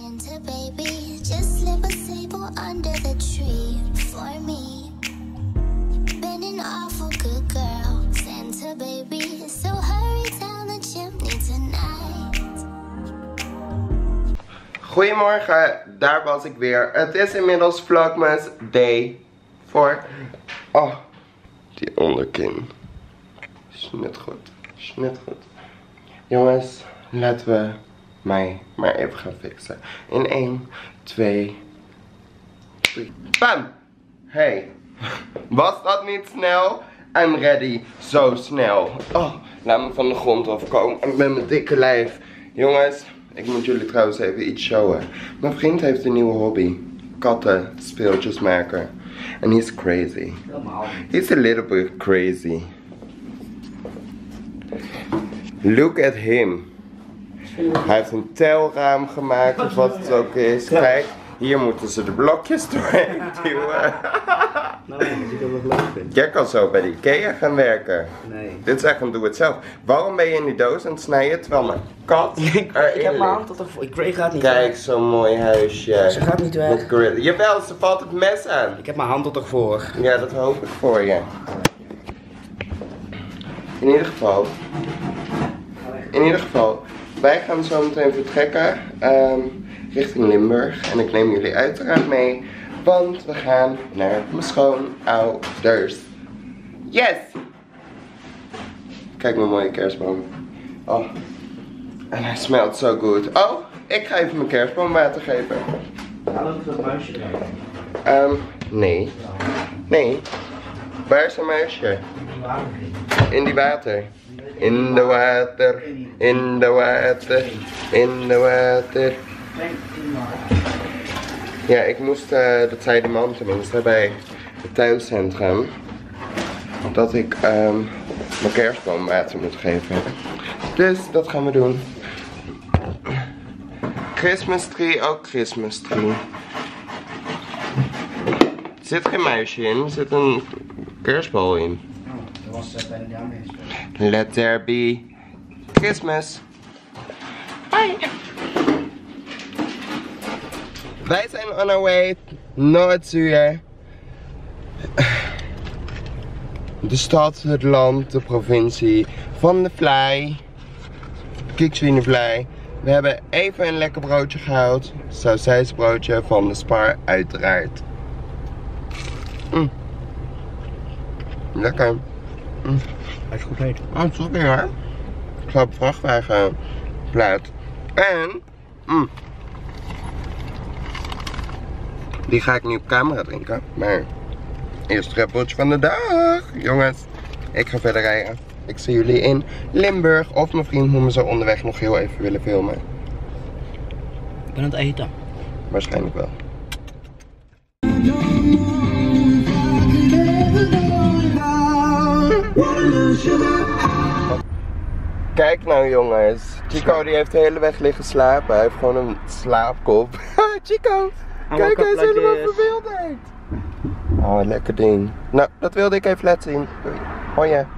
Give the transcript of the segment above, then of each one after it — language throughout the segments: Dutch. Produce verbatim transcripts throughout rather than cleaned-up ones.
Santa baby, just slip a sable under the tree for me. Been an awful good girl, Santa baby, so hurry down the chimney tonight. Goedemorgen, daar was ik weer. Het is inmiddels Vlogmas Day vier. Oh, die onderkin. Is net goed, is net goed. Jongens, laten we mij maar even gaan fixen. In één, twee, drie. Bam! Hey, was dat niet snel? I'm ready, zo snel. Oh, laat me van de grond afkomen met mijn dikke lijf. Jongens, ik moet jullie trouwens even iets showen. Mijn vriend heeft een nieuwe hobby. Katten speeltjes maken. En he's crazy. He's a little bit crazy. Look at him. Hij heeft een telraam gemaakt, of wat het ook is. Kijk, hier moeten ze de blokjes doorheen duwen. Nou, als ik dat nog leuk vind. Jij kan zo bij de Ikea gaan werken. Nee. Dit is echt een doe-het-zelf. Waarom ben je in die doos aan het snijden terwijl mijn kat Ik, ik erin heb mijn ligt? hand tot ervoor. Ik Ray gaat niet Kijk, weg. zo'n mooi huisje. Ze gaat niet weg. Met grill. Jawel, ze valt het mes aan. Ik heb mijn hand tot ervoor. Ja, dat hoop ik voor je. In ieder geval. In ieder geval. Wij gaan zo meteen vertrekken um, richting Limburg. En ik neem jullie uiteraard mee. Want we gaan naar mijn schoonouders. Yes! Kijk mijn mooie kerstboom. Oh. En hij smelt zo goed. Oh, ik ga even mijn kerstboom water geven. Hallo, ik dat muisje erin. Um, nee. Nee. Waar is een muisje? In die water. In de water. In de water. In de water. Ja, ik moest, uh, dat zei de man tenminste, bij het tuincentrum. Dat ik um, mijn kerstboom water moet geven. Dus dat gaan we doen. Christmas tree, ook Christmas tree. Er zit geen muisje in, er zit een kerstbal in. Dat was uh, bij de dame eens. Let there be Christmas. Bye. Wij zijn on our way Noord-Zuur. De stad, het land, de provincie van de Vlaai. Kikswienervlaai. We hebben even een lekker broodje gehaald. Sausijsbroodje van de Spar, uiteraard. Mm. Lekker. Mm. Hij is goed heet. Oh, het is ook weer hoor. Ik ga op vrachtwagen plaat. En, mm, die ga ik niet op camera drinken. Maar eerst Red Bulltje van de dag. Jongens, ik ga verder rijden. Ik zie jullie in Limburg. Of mijn vriend moet me zo onderweg nog heel even willen filmen. Ik ben aan het eten. Waarschijnlijk wel. Kijk nou jongens, Chico die heeft de hele weg liggen slapen. Hij heeft gewoon een slaapkop. Chico, kijk hij is helemaal verwilderd. Oh, lekker ding. Nou, dat wilde ik even laten zien. Doei. Hoi. Je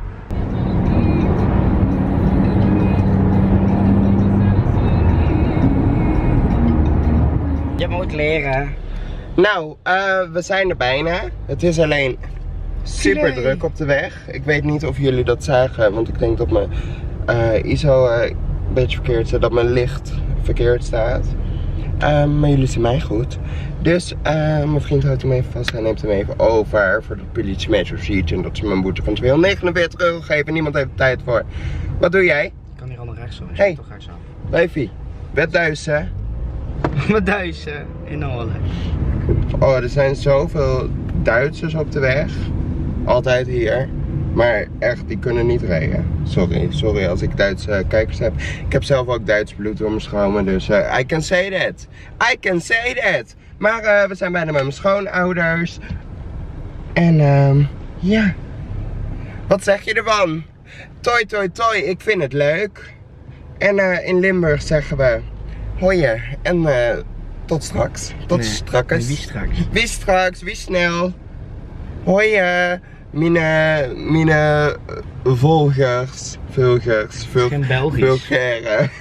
hebt mooie kleren. Nou, uh, we zijn er bijna. Het is alleen super Yay. druk op de weg. Ik weet niet of jullie dat zagen, want ik denk dat mijn uh, I S O uh, een beetje verkeerd staat, dat mijn licht verkeerd staat. Uh, maar jullie zien mij goed. Dus uh, mijn vriend houdt hem even vast en neemt hem even over voor de politie metro ziet. En dat ze me een boete van tweehonderdnegenenveertig euro geven. Niemand heeft er tijd voor. Wat doe jij? Ik kan hier al naar rechts zo. Hey. Toch rechts aan. Wijfie, wetduizen. Met duizen in Holland. Oh, er zijn zoveel Duitsers op de weg. Altijd hier. Maar echt, die kunnen niet rijden. Sorry, sorry als ik Duitse kijkers heb. Ik heb zelf ook Duits bloed door mijn schomen. Dus uh, I can say that. I can say that. Maar uh, we zijn bijna met mijn schoonouders. En um, ja. Wat zeg je ervan? Toi, toi, toi. Ik vind het leuk. En uh, in Limburg zeggen we hoi en uh, tot straks. Tot Nee, straks. Wie straks? Wie straks, wie snel. Hoi, uh, mine, mine volgers, vulgers, vul, Geen Belgisch. vulgaire.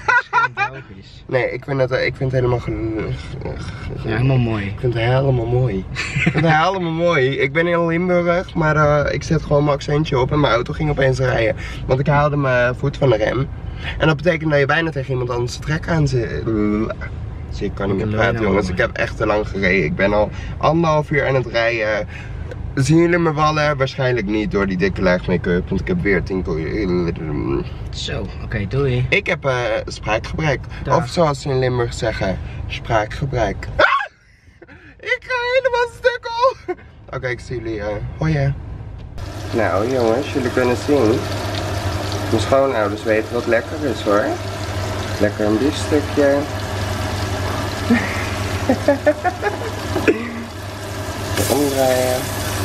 Belgisch. Nee, ik vind het, ik vind het helemaal... ge- Ja, helemaal mooi. Ik vind het helemaal mooi. Ik vind het helemaal mooi. Ik ben in Limburg, maar uh, ik zet gewoon mijn accentje op en mijn auto ging opeens rijden. Want ik haalde mijn voet van de rem. En dat betekent dat je bijna tegen iemand anders de trek aan zit. Zie, ik kan niet meer praten, jongens. Ik heb echt te lang gereden. Ik ben al anderhalf uur aan het rijden. Zien jullie me wallen? Waarschijnlijk niet door die dikke laag make-up, want ik heb weer tien keer... Zo, oké, okay, doei. Ik heb uh, spraakgebrek. Dag. Of zoals ze in Limburg zeggen, spraakgebrek. Ah! Ik ga helemaal stukkel. Oké, okay, ik zie jullie. Uh, hoi hè. Nou jongens, jullie kunnen zien. Mijn schoonouders weten wat lekker is hoor. Lekker een biefstukje. Omdraaien.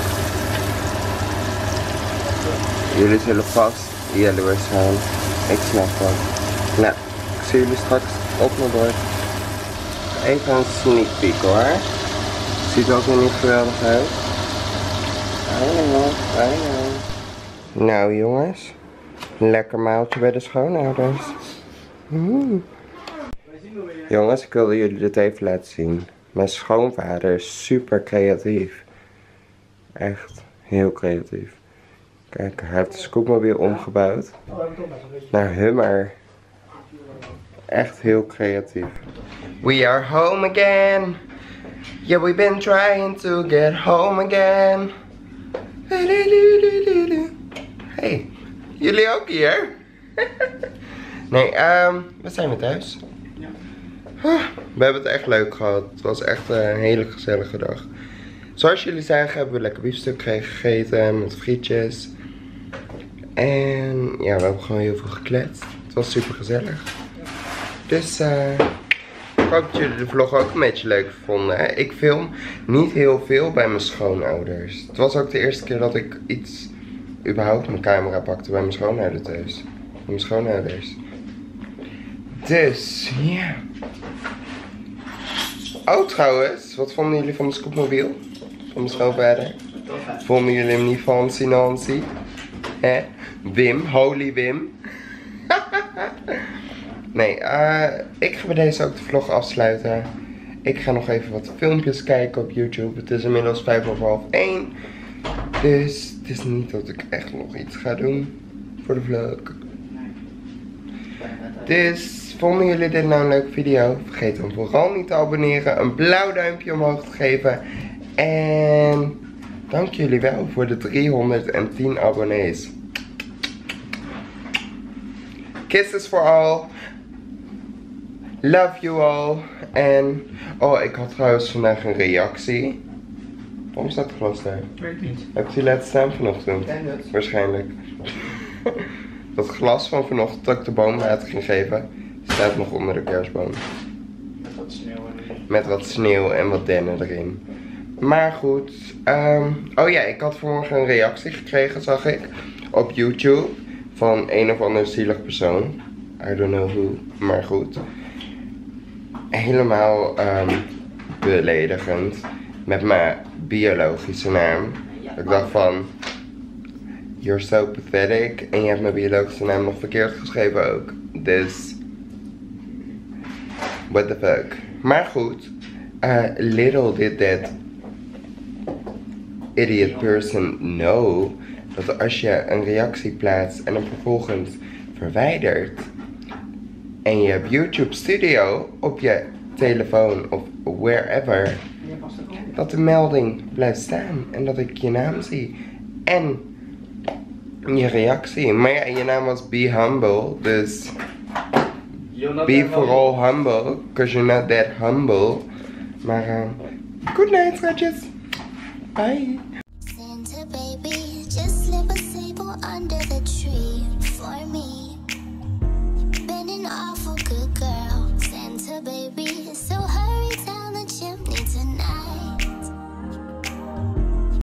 Jullie zullen vast jaloers zijn. Ik snap dat. Nou, ik zie jullie straks op mijn bord. Even een sneak peek hoor. Ziet er ook nog niet geweldig uit. Hallo, hallo. Nou jongens, lekker maaltje bij de schoonouders. Mm. Jongens, ik wilde jullie dit even laten zien. Mijn schoonvader is super creatief. Echt heel creatief. Kijk, hij heeft de scootmobiel omgebouwd naar Hummer. Echt heel creatief. We are home again. Yeah, we've been trying to get home again. Hey, jullie ook hier? Nee, um, we zijn weer thuis. We hebben het echt leuk gehad. Het was echt een hele gezellige dag. Zoals jullie zagen hebben we lekker biefstuk gegeten met frietjes. En ja, we hebben gewoon heel veel gekletst. Het was super gezellig. Dus uh, ik hoop dat jullie de vlog ook een beetje leuk vonden. Ik film niet heel veel bij mijn schoonouders. Het was ook de eerste keer dat ik iets, überhaupt mijn camera pakte bij mijn schoonouders thuis. Bij mijn schoonouders. Dus, ja. Yeah. Oh trouwens, wat vonden jullie van de scootmobiel? Van mijn schoonvader? Vonden jullie hem niet fancy Nancy? Hè? Wim, holy Wim. Nee, uh, ik ga bij deze ook de vlog afsluiten. Ik ga nog even wat filmpjes kijken op YouTube. Het is inmiddels vijf over half één. Dus het is niet dat ik echt nog iets ga doen voor de vlog. Dus vonden jullie dit nou een leuke video? Vergeet dan vooral niet te abonneren. Een blauw duimpje omhoog te geven. En dank jullie wel voor de driehonderdtien abonnees. Kisses for all. Love you all. En oh, ik had trouwens vandaag een reactie. Waarom staat het glas daar? Weet niet. Heb je die laten staan vanochtend? Ken het. Waarschijnlijk. Dat glas van vanochtend dat ik de boom water ging geven, staat nog onder de kerstboom. Met wat sneeuw erin. Met wat sneeuw en wat dennen erin. Maar goed. Um, oh ja, ik had vanmorgen een reactie gekregen, zag ik. Op YouTube. Van een of ander zielig persoon. I don't know who. Maar goed. Helemaal um, beledigend. Met mijn biologische naam. Ik dacht van... You're so pathetic. En je hebt mijn biologische naam nog verkeerd geschreven ook. Dus... What the fuck. Maar goed. Uh, little did that idiot person know. Dat als je een reactie plaatst en hem vervolgens verwijdert. En je hebt YouTube Studio op je telefoon of wherever. Dat de melding blijft staan. En dat ik je naam zie. En... je reactie. Maar ja, je naam was Be Humble. Dus... Be for all humble. Because you're not that humble. Maar... Uh, good night, schatjes. Bye. Santa baby, just slip a sable under the tree for me. Been an awful good girl. Santa baby.